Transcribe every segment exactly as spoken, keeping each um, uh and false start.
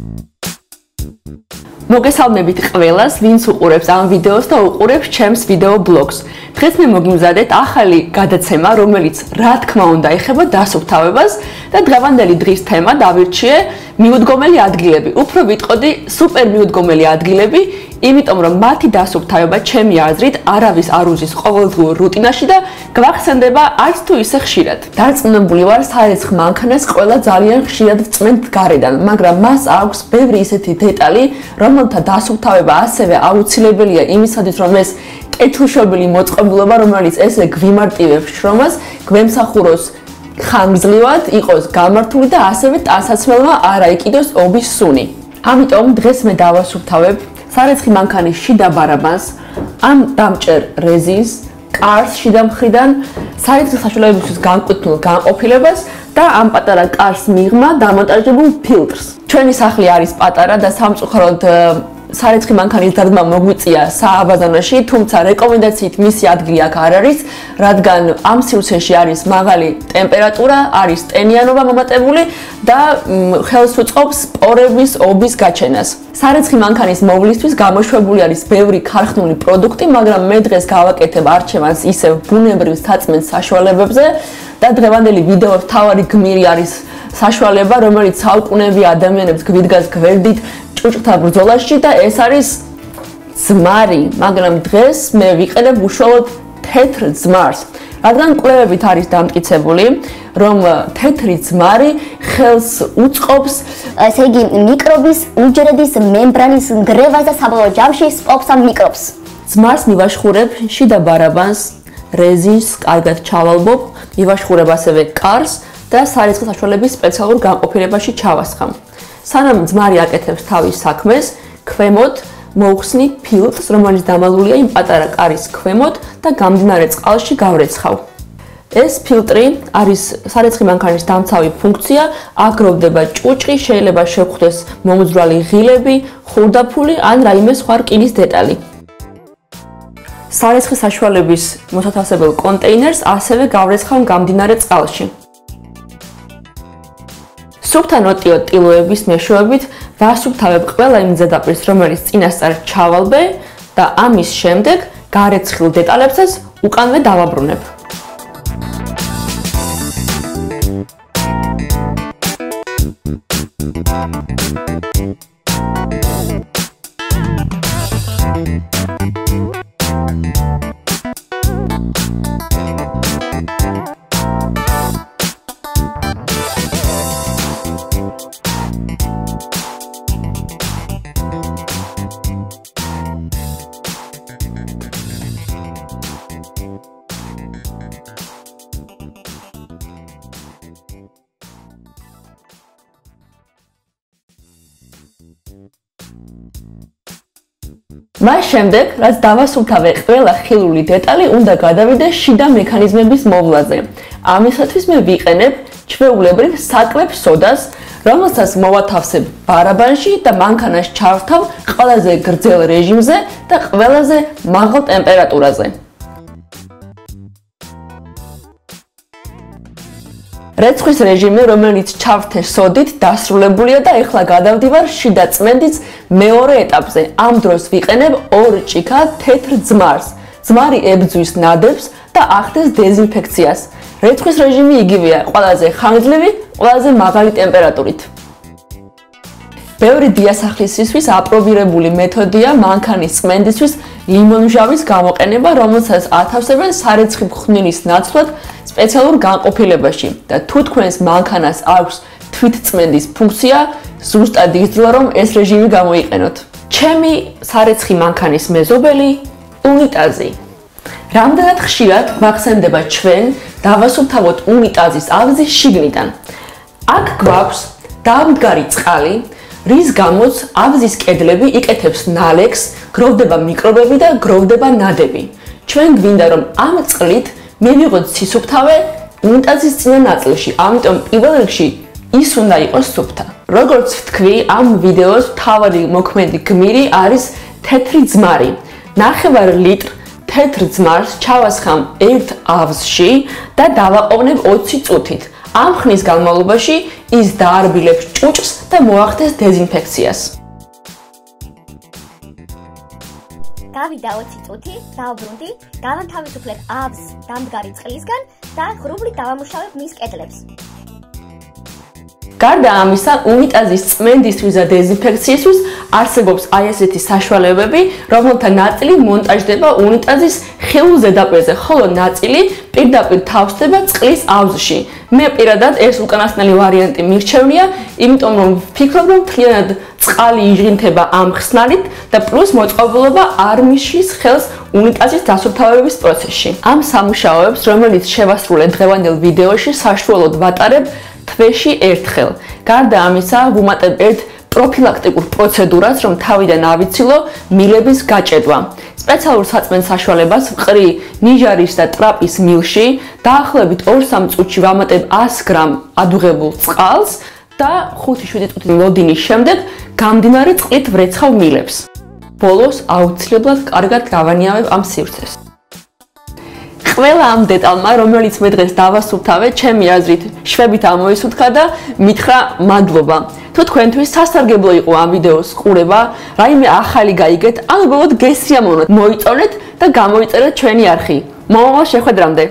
მოგესალმებით ყველას, ვინც უყურებს ამ ვიდეოს და უყურებს ჩემს ვიდეო ბლოგს. დღეს მე მოგიმზადეთ ახალი გადაცემა, რომელიც რა თქმა უნდა ეხება დასუფთავებას და დღევანდელი დღის თემა დავირჩიე მიუდგომელი ადგილები. უფრო ვიტყოდი სუპერ მიუდგომელი ადგილები, იმიტომ რომ მათი დასუფთავება ჩემი აზრით არავის არ უზის ყოველდღიურ რუტინაში და გვახსენდება არც თუ ისე ხშირად. დარწმუნებული ვარ, სარიცხ მანქანას ყველა ძალიან ხშირად წმენთ გარედან, მაგრამ მას აქვს ბევრი ისეთი დეტალი, რომელთა დასუფთავება ასევე აუცილებელია იმისათვის, რომ ეს კეთილშობილი მოწყობილობა, რომელიც ესე გვიმარტივებს შრომას, გვემსახუროს ხანგრძლივად, იყოს გამართული და ასევე ტანსაცმელმა არ აიკიდოს ობის სუნი. ამიტომ დღეს მე დავასუფთავებ სარიცხი მანქანის შიდა ბარაბანს, ამ დამჭერ რეზინს, კარს შიდა მხრიდან, სარიცხი საშუალებისთვის განკუთვნილ განყოფილებას და ამ პატარა კარს მიღმა დამონტაჟებულ ფილტრს. ჩვენი სახლი არის პატარა და სამწუხაროდ სარიცხი მანქანის დადგმა მოგვიწია სააბაზანოში, თუმცა რეკომენდაციით მისი ადგილი აქ არ არის, რადგან ამ სივრცეში არის მაღალი ტემპერატურა, არის ტენიანობა მომატებული და ხელს უწყობს სპორების ობის გაჩენას. სარიცხი მანქანის მოვლისთვის გამოშვებული არის ბევრი ქარხნული პროდუქტი, მაგრამ მე დღეს გავაკეთებ არჩევანს ისევ ბუნებრივ საწმენდ საშუალებებზე და დღევანდელი ვიდეოს მთავარი გმირი არის საშუალება, რომელიც საუკუნეები ადამიანებს გვიდგას გვერდით ჭუჭკთა ბრძოლაში და ეს არის ძმარი, მაგრამ დღეს მე ვიყენებ უშუალოდ თეთრ ძმარს. რადგან კვლევებით არის დამტკიცებული, რომ თეთრი ძმარი ხელს უწყობს, ესე იგი, მიკრობის უჯრედის მემბრანის ნგრევას და საბოლოო ჯამში სპობს ამ მიკრობს. ძმარს მივაშხურებ შიდა ბარაბანს, რეზინს კარგად ჩავალბობ, მივაშხურებ ასევე კარს და სარიცხი საშუალების სპეციალურ განყოფილებაში ჩავასხამ. სანამ ძმარი აკეთებს თავის საქმეს, ქვემოთ მოვხსნი ფილტრს, რომელიც დამალულია იმ პატარა კარის ქვემოთ და გამდინარე წყალში გავრეცხავ. ეს ფილტრი არის სარიცხი მანქანის დამცავი ფუნქცია, აქ გროვდება ჭუჭყი, შეიძლება შეგხვდეს მომძვრალი ღილები, ხურდაფული ან რაიმე სხვა რკინის დეტალი. სარიცხი საშუალების მოსათავსებელ კონტეინერს ასევე გავრეცხავ გამდინარე წყალში. სუფთა ნოტიო ტილოების მეშვეობით ვასუფთავებ ყველა იმ ზედაპირს, რომელიც წინასწარ ჩავალბე და ამის შემდეგ გარეცხილ დეტალებსაც უკანვე დავაბრუნებ. მას შემდეგ, რაც დავასუფთავე ყველა ხილული დეტალი, უნდა გადავიდე შიდა მექანიზმების მოვლაზე. ამისათვის მე ვიყენებ ჩვეულებრივ საკვებ სოდას, რომელსაც მოვათავსებ ბარაბანში და მანქანას ჩავრთავ ყველაზე გრძელ რეჟიმზე და ყველაზე მაღალ ტემპერატურაზე. რეცხვის რეჟიმი, რომელიც ჩავრთე სოდით, დასრულებულია და ეხლა გადავდივარ შიდა წმენდის მეორე ეტაპზე. ამ დროს ვიყენებ ორ ჭიქა თეთრ ძმარს. ძმარი ებძვის ნადებს და ახდენს დეზინფექციას. რეცხვის რეჟიმი იგივეა, ყველაზე ხანგრძლივი, ყველაზე მაღალი ტემპერატურით. ბევრი დიასახლისისთვის აპრობირებული მეთოდია მანქანის წმენდისთვის ლიმონჟავის გამოყენება, რომელსაც ათავსებენ სარიცხი მხვნილის ნაცვლად სპეციალურ განყოფილებაში და თუ თქვენს მანქანას აქვს თვითწმენდის ფუნქცია, ზუსტად იგრძნობა რომ ეს რეჟიმი გამოიყენოთ. ჩემი სარიცხი მანქანის მეზობელი უნიტაზი. რამდენად ხშირად გვახსენდება ჩვენ დავასუფთავოთ უნიტაზის ავზის შიგნიდან. აქ გვაქვს დამდგარი წყალი, რის გამოც ავზის კედლები იკეთებს ნალექს, გროვდება მიკრობები და გროვდება ნადები. ჩვენ გვინდა რომ ამ წყლით მივიღოთ სისუფთავე უნიტაზის წინა ნაწილში, ამიტომ პირველ რიგში ის უნდა იყოს სუფთა. როგორც ვთქვი, ამ ვიდეოს მთავარი მოქმედი გმირი არის თეთრი ძმარი. ნახევარ ლიტრ თეთრ ძმარს ჩავასხამ ერთ ავზში და დავაყოვნებ ოცი წუთით. ამ ხნის განმავლობაში ის დაარბილებს ჭუჭს და მოახდენს დეზინფექციას. გავიდა ოცი წუთი, დავბრუნდი, გავანთავისუფლებ აბს დამდგარი წყლისგან და ღრუბლით დავამუშავებ მის კედლებს. გარდა ამისა, უნიტაზის წმენდისთვის და დეზინფექციისთვის არსებობს აი ესეთი საშუალებები, რომელთა ნაწილი მონტაჟდება უნიტაზის ხეულ ზედაპირზე, ხოლო ნაწილი პირდაპირ თავსდება წყლის აუზში. მე პირადად ეს უკანასკნელი ვარიანტი მირჩევნია, იმიტომ რომ ვფიქრობ, რომ მთლიანად წყალი იჟღინთება ამ ხსნარით და პლუს მოწყობილობა არ მიშლის ხელს უნიტაზის დასუფთავების პროცესში. ამ სამუშაოებს, რომელიც შევასრულე დღევანდელ ვიდეოში, საშუალოდ ვატარებ თვეში ერთხელ. გარდა ამისა, ვუმატებ ერთ პროფილაქტიკურ პროცედურას, რომ თავიდან ავიცილო მილების გაჭედვა. სპეციალურ საწმენდ საშუალებას ვყრი ნიჟარის და ტრაპის მილში, დაახლოებით ორ სამ წუთში ვამატებ ას გრამ ადუღებულ წყალს და ხუთი შვიდი წუთის მოდინის შემდეგ გამდინარე წყლით ვრეცხავ მილებს. ბოლოს აუცილებლად კარგად გავანიავებ ამ სივრცეს. ყველა ამ დეტალმა, რომელიც მე დღეს დავასუფთავე, ჩემი აზრით, შვებით ამოისუთქა და მითხრა მადლობა. თუ თქვენთვის სასარგებლო იყო ამ ვიდეოს ყურება, რაიმე ახალი გაიგეთ, ან უბრალოდ გესიამოვნოთ, მოიწონეთ და გამოიწერეთ ჩვენი არხი. მომავალ შეხვედრამდე.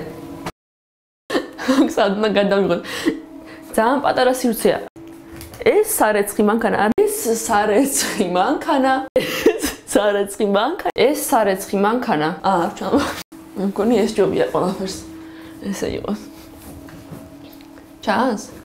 სად გადავიღოთ. ძალიან პატარა სივრცეა. ეს სარეცხი მანქანა არის, სარეცხი მანქანა. სარეცხი მანქანა. ეს სარეცხი მანქანა. აა, ჩამო. მგონი ეს ჯობია ყველაფერს. ესე იყოს. ჩანს?